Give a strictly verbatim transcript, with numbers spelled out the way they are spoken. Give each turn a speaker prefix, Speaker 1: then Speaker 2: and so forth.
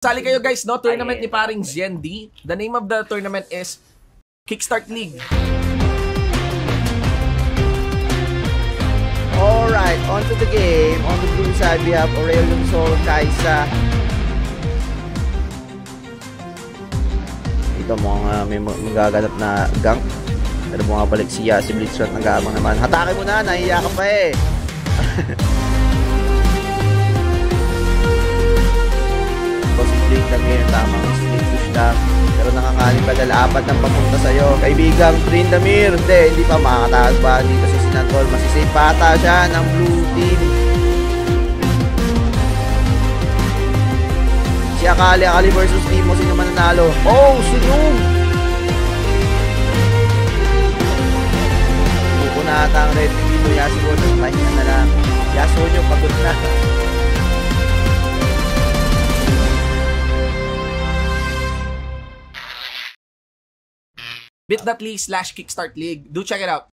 Speaker 1: Sali kayo guys, no? Tournament ni paring Zien D. The name of the tournament is Kickstart League.
Speaker 2: Alright, on to the game. On the blue side, we have Aurelion Sol, Kaisa. Dito mo nga may magaganap na gank. Pero mo nga balik siya, si Blitzrat nag-aamang naman. Hatake mo na, nahiya ka pa eh. Positive lang ngayon, tamang split push lang. Pero nangangaling pa dahil apat ng papunta sa'yo. Kaibigang Tryndamere, hindi, hindi pa makakataas ba dito sa Sinantol. Masisave pata siya ng blue team. Si Akali, Akali versus Timo, sino man nanalo? Oh, sunog! Buko na ata ang red team dito, Yasuo, pahinga na lang. Yasuo nyo, pagod na.
Speaker 1: bit dot l y slash Kickstart League. Do check it out.